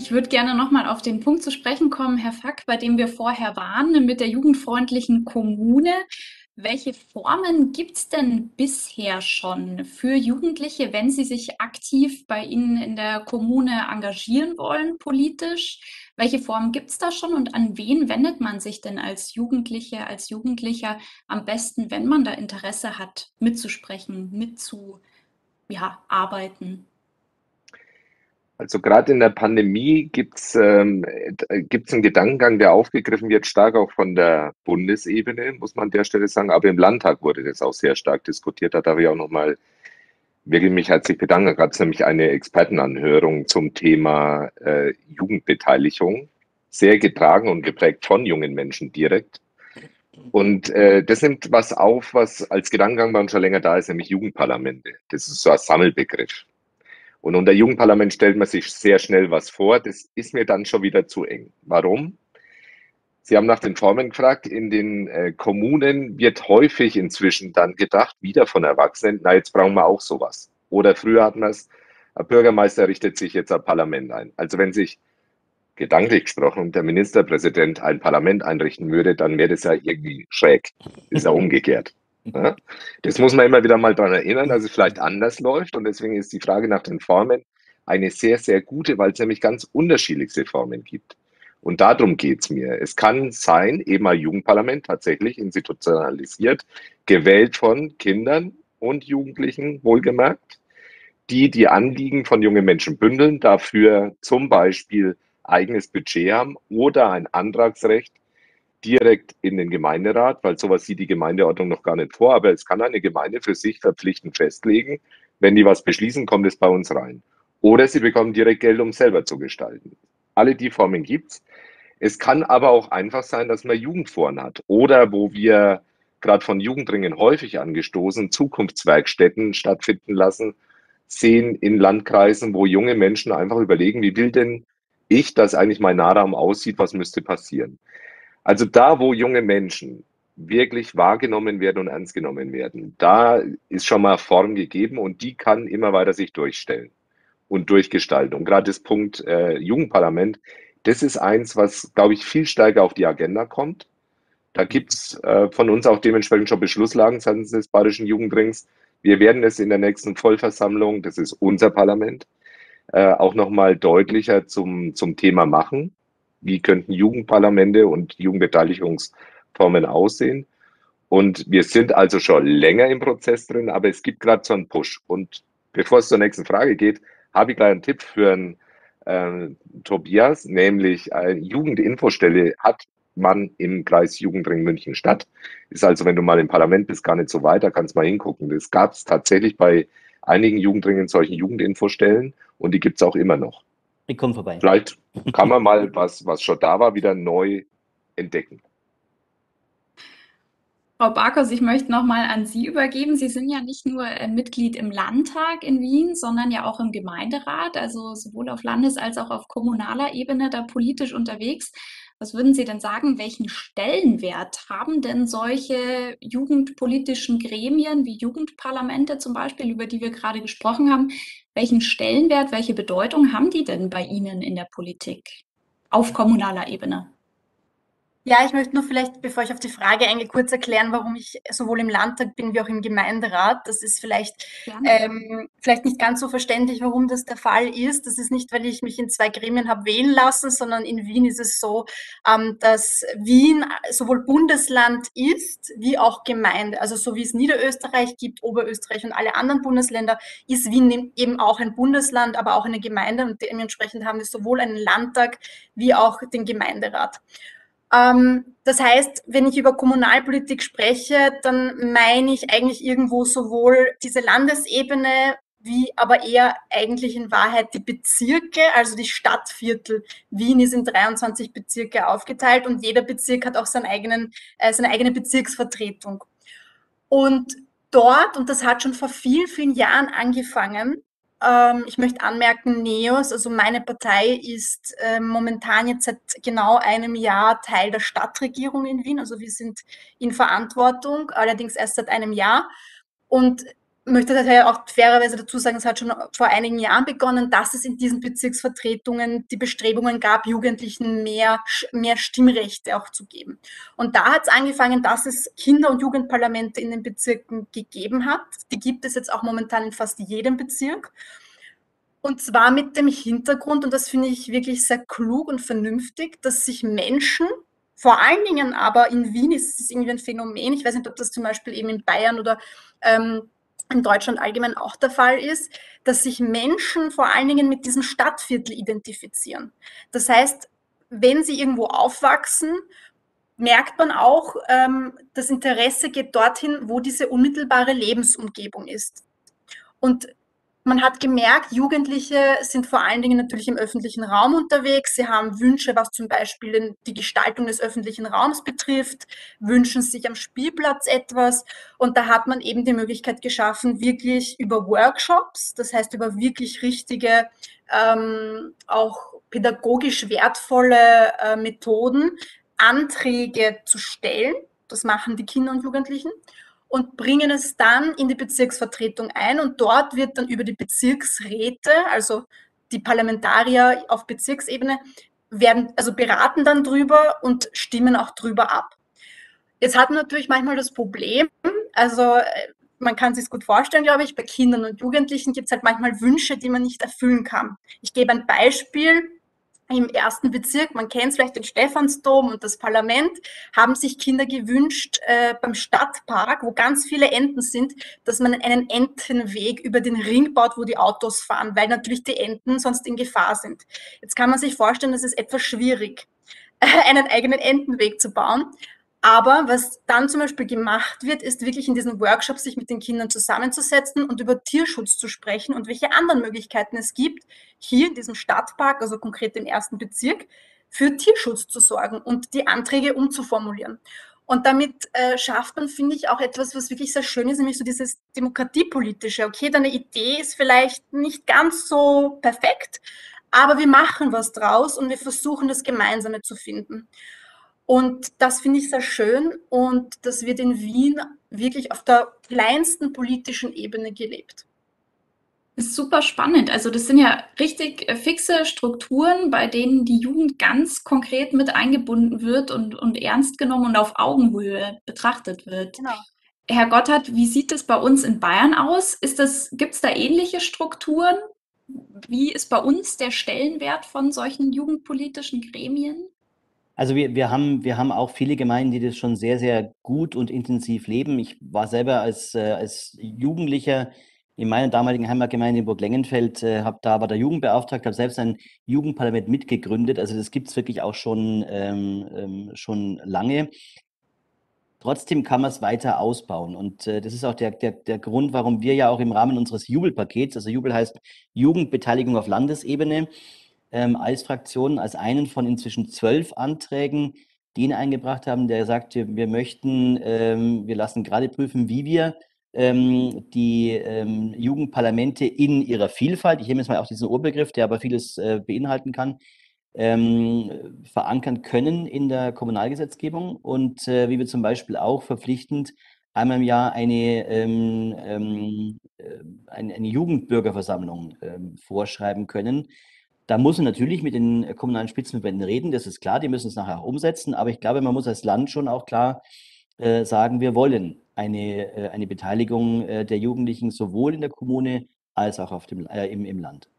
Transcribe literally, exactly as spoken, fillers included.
Ich würde gerne nochmal auf den Punkt zu sprechen kommen, Herr Fack, bei dem wir vorher waren, mit der jugendfreundlichen Kommune. Welche Formen gibt es denn bisher schon für Jugendliche, wenn sie sich aktiv bei Ihnen in der Kommune engagieren wollen, politisch? Welche Formen gibt es da schon und an wen wendet man sich denn als Jugendliche, als Jugendlicher am besten, wenn man da Interesse hat, mitzusprechen, mitzu, ja, arbeiten? Also gerade in der Pandemie gibt's ähm, äh, gibt's einen Gedankengang, der aufgegriffen wird, stark auch von der Bundesebene, muss man an der Stelle sagen. Aber im Landtag wurde das auch sehr stark diskutiert. Da darf ich auch nochmal wirklich mich herzlich bedanken. Da gab es nämlich eine Expertenanhörung zum Thema äh, Jugendbeteiligung, sehr getragen und geprägt von jungen Menschen direkt. Und äh, das nimmt was auf, was als Gedankengang bei uns schon länger da ist, nämlich Jugendparlamente. Das ist so ein Sammelbegriff. Und unter Jugendparlament stellt man sich sehr schnell was vor. Das ist mir dann schon wieder zu eng. Warum? Sie haben nach den Formen gefragt. In den äh, Kommunen wird häufig inzwischen dann gedacht, wieder von Erwachsenen, na, jetzt brauchen wir auch sowas. Oder früher hatten wir es, ein Bürgermeister richtet sich jetzt ein Parlament ein. Also wenn sich gedanklich gesprochen der Ministerpräsident ein Parlament einrichten würde, dann wäre das ja irgendwie schräg. Das ist ja umgekehrt. Ja? Das muss man immer wieder mal daran erinnern, dass es vielleicht anders läuft. Und deswegen ist die Frage nach den Formen eine sehr, sehr gute, weil es nämlich ganz unterschiedlichste Formen gibt. Und darum geht's mir. Es kann sein, eben ein Jugendparlament tatsächlich institutionalisiert, gewählt von Kindern und Jugendlichen, wohlgemerkt, die die Anliegen von jungen Menschen bündeln, dafür zum Beispiel eigenes Budget haben oder ein Antragsrecht direkt in den Gemeinderat, weil sowas sieht die Gemeindeordnung noch gar nicht vor, aber es kann eine Gemeinde für sich verpflichtend festlegen, wenn die was beschließen, kommt es bei uns rein. Oder sie bekommen direkt Geld, um selber zu gestalten. Alle die Formen gibt's. Es kann aber auch einfach sein, dass man Jugendforen hat oder wo wir gerade von Jugendringen häufig angestoßen Zukunftswerkstätten stattfinden lassen, sehen in Landkreisen, wo junge Menschen einfach überlegen, wie will denn ich, dass eigentlich mein Nahraum aussieht, was müsste passieren. Also da, wo junge Menschen wirklich wahrgenommen werden und ernst genommen werden, da ist schon mal Form gegeben und die kann immer weiter sich durchstellen und durchgestalten. Und gerade das Punkt äh, Jugendparlament, das ist eins, was, glaube ich, viel stärker auf die Agenda kommt. Da gibt's äh, von uns auch dementsprechend schon Beschlusslagen seitens des Bayerischen Jugendrings. Wir werden es in der nächsten Vollversammlung, das ist unser Parlament, äh, auch nochmal deutlicher zum, zum Thema machen. Wie könnten Jugendparlamente und Jugendbeteiligungsformen aussehen? Und wir sind also schon länger im Prozess drin, aber es gibt gerade so einen Push. Und bevor es zur nächsten Frage geht, habe ich gleich einen Tipp für einen, äh, Tobias, nämlich eine Jugendinfostelle hat man im Kreis Jugendring München Stadt. Ist also, wenn du mal im Parlament bist, gar nicht so weit, da kannst du mal hingucken. Das gab es tatsächlich bei einigen Jugendringen solchen Jugendinfostellen und die gibt es auch immer noch. Ich komme vorbei. Vielleicht kann man mal was, was schon da war, wieder neu entdecken. Frau Barkos, ich möchte nochmal an Sie übergeben. Sie sind ja nicht nur äh, Mitglied im Landtag in Wien, sondern ja auch im Gemeinderat, also sowohl auf Landes- als auch auf kommunaler Ebene da politisch unterwegs. Was würden Sie denn sagen, welchen Stellenwert haben denn solche jugendpolitischen Gremien wie Jugendparlamente zum Beispiel, über die wir gerade gesprochen haben, welchen Stellenwert, welche Bedeutung haben die denn bei Ihnen in der Politik auf kommunaler Ebene? Ja, ich möchte nur vielleicht, bevor ich auf die Frage eingehe, kurz erklären, warum ich sowohl im Landtag bin wie auch im Gemeinderat. Das ist vielleicht, Gerne. ähm, vielleicht nicht ganz so verständlich, warum das der Fall ist. Das ist nicht, weil ich mich in zwei Gremien habe wählen lassen, sondern in Wien ist es so, ähm, dass Wien sowohl Bundesland ist wie auch Gemeinde. Also so wie es Niederösterreich gibt, Oberösterreich und alle anderen Bundesländer, ist Wien eben auch ein Bundesland, aber auch eine Gemeinde. Und dementsprechend haben wir sowohl einen Landtag wie auch den Gemeinderat. Ähm, das heißt, wenn ich über Kommunalpolitik spreche, dann meine ich eigentlich irgendwo sowohl diese Landesebene wie aber eher eigentlich in Wahrheit die Bezirke, also die Stadtviertel. Wien ist in dreiundzwanzig Bezirke aufgeteilt und jeder Bezirk hat auch seinen eigenen, äh, seine eigene Bezirksvertretung. Und dort, und das hat schon vor vielen, vielen Jahren angefangen, ähm, ich möchte anmerken, NEOS, also meine Partei, ist äh, momentan jetzt seit genau einem Jahr Teil der Stadtregierung in Wien. Also wir sind in Verantwortung, allerdings erst seit einem Jahr. Und möchte daher auch fairerweise dazu sagen, es hat schon vor einigen Jahren begonnen, dass es in diesen Bezirksvertretungen die Bestrebungen gab, Jugendlichen mehr, mehr Stimmrechte auch zu geben. Und da hat es angefangen, dass es Kinder- und Jugendparlamente in den Bezirken gegeben hat. Die gibt es jetzt auch momentan in fast jedem Bezirk. Und zwar mit dem Hintergrund, und das finde ich wirklich sehr klug und vernünftig, dass sich Menschen, vor allen Dingen aber in Wien ist es irgendwie ein Phänomen, ich weiß nicht, ob das zum Beispiel eben in Bayern oder ähm, in Deutschland allgemein auch der Fall ist, dass sich Menschen vor allen Dingen mit diesem Stadtviertel identifizieren. Das heißt, wenn sie irgendwo aufwachsen, merkt man auch, ähm, das Interesse geht dorthin, wo diese unmittelbare Lebensumgebung ist. Und man hat gemerkt, Jugendliche sind vor allen Dingen natürlich im öffentlichen Raum unterwegs. Sie haben Wünsche, was zum Beispiel die Gestaltung des öffentlichen Raums betrifft, wünschen sich am Spielplatz etwas. Und da hat man eben die Möglichkeit geschaffen, wirklich über Workshops, das heißt über wirklich richtige, ähm, auch pädagogisch wertvolle äh, Methoden, Anträge zu stellen. Das machen die Kinder und Jugendlichen und bringen es dann in die Bezirksvertretung ein und dort wird dann über die Bezirksräte, also die Parlamentarier auf Bezirksebene, werden, also beraten dann drüber und stimmen auch drüber ab. Jetzt hat man natürlich manchmal das Problem, also man kann sich gut vorstellen, glaube ich, bei Kindern und Jugendlichen gibt es halt manchmal Wünsche, die man nicht erfüllen kann. Ich gebe ein Beispiel im ersten Bezirk, man kennt vielleicht den Stephansdom und das Parlament, haben sich Kinder gewünscht äh, beim Stadtpark, wo ganz viele Enten sind, dass man einen Entenweg über den Ring baut, wo die Autos fahren, weil natürlich die Enten sonst in Gefahr sind. Jetzt kann man sich vorstellen, das ist etwas schwierig, einen eigenen Entenweg zu bauen. Aber was dann zum Beispiel gemacht wird, ist wirklich in diesen Workshops sich mit den Kindern zusammenzusetzen und über Tierschutz zu sprechen und welche anderen Möglichkeiten es gibt, hier in diesem Stadtpark, also konkret im ersten Bezirk, für Tierschutz zu sorgen und die Anträge umzuformulieren. Und damit äh, schafft man, finde ich, auch etwas, was wirklich sehr schön ist, nämlich so dieses Demokratiepolitische. Okay, deine Idee ist vielleicht nicht ganz so perfekt, aber wir machen was draus und wir versuchen, das Gemeinsame zu finden. Und das finde ich sehr schön und das wird in Wien wirklich auf der kleinsten politischen Ebene gelebt. Das ist super spannend. Also das sind ja richtig äh, fixe Strukturen, bei denen die Jugend ganz konkret mit eingebunden wird und, und ernst genommen und auf Augenhöhe betrachtet wird. Genau. Herr Gotthard, wie sieht es bei uns in Bayern aus? Ist das, gibt es da ähnliche Strukturen? Wie ist bei uns der Stellenwert von solchen jugendpolitischen Gremien? Also wir, wir haben, wir haben auch viele Gemeinden, die das schon sehr, sehr gut und intensiv leben. Ich war selber als, äh, als Jugendlicher in meiner damaligen Heimatgemeinde in Burglengenfeld, äh, habe da war der Jugendbeauftragte, habe selbst ein Jugendparlament mitgegründet. Also das gibt es wirklich auch schon, ähm, ähm, schon lange. Trotzdem kann man es weiter ausbauen. Und äh, das ist auch der, der, der Grund, warum wir ja auch im Rahmen unseres Jubelpakets, also Jubel heißt Jugendbeteiligung auf Landesebene, ähm, als Fraktion, als einen von inzwischen zwölf Anträgen, den eingebracht haben, der sagt, wir, wir möchten, ähm, wir lassen gerade prüfen, wie wir ähm, die ähm, Jugendparlamente in ihrer Vielfalt, ich nehme jetzt mal auch diesen Urbegriff, der aber vieles äh, beinhalten kann, ähm, verankern können in der Kommunalgesetzgebung und äh, wie wir zum Beispiel auch verpflichtend einmal im Jahr eine, ähm, ähm, äh, eine, eine Jugendbürgerversammlung ähm, vorschreiben können. Da muss man natürlich mit den kommunalen Spitzenverbänden reden, das ist klar, die müssen es nachher auch umsetzen, aber ich glaube, man muss als Land schon auch klar äh, sagen, wir wollen eine, äh, eine Beteiligung äh, der Jugendlichen sowohl in der Kommune als auch auf dem, äh, im, im Land.